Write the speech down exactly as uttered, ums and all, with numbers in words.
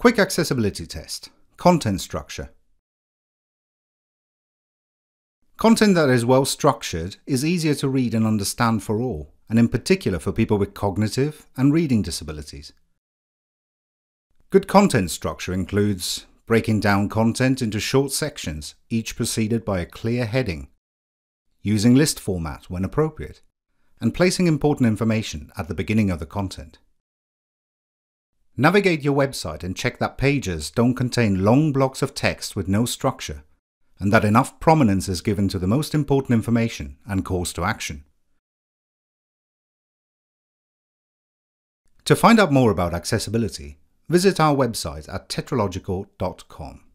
Quick accessibility test. Content structure. Content that is well structured is easier to read and understand for all, and in particular for people with cognitive and reading disabilities. Good content structure includes breaking down content into short sections, each preceded by a clear heading, using list format when appropriate, and placing important information at the beginning of the content. Navigate your website and check that pages don't contain long blocks of text with no structure, and that enough prominence is given to the most important information and calls to action. To find out more about accessibility, visit our website at tetralogical dot com.